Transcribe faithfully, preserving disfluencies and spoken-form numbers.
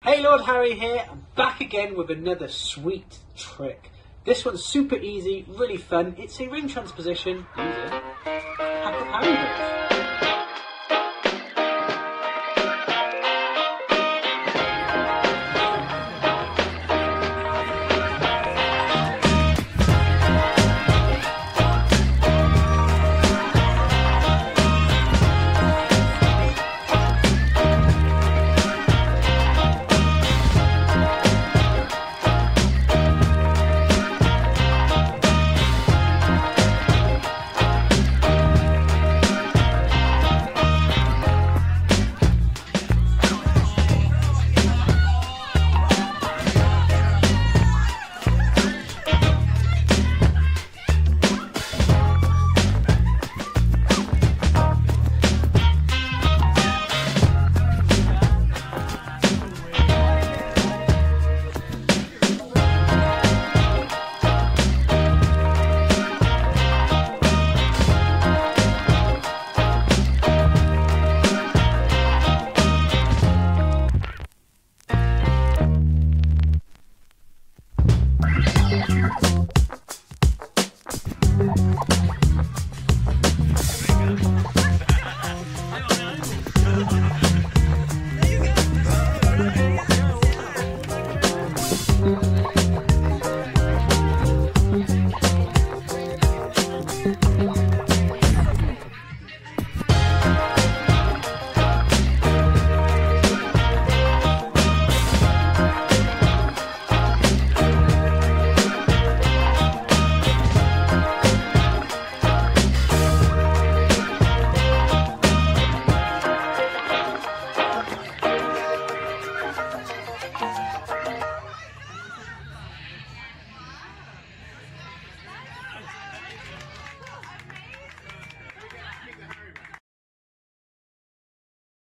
Hey Lord Harry here, I'm back again with another sweet trick. This one's super easy, really fun. It's a ring transposition using a pack of Harribos.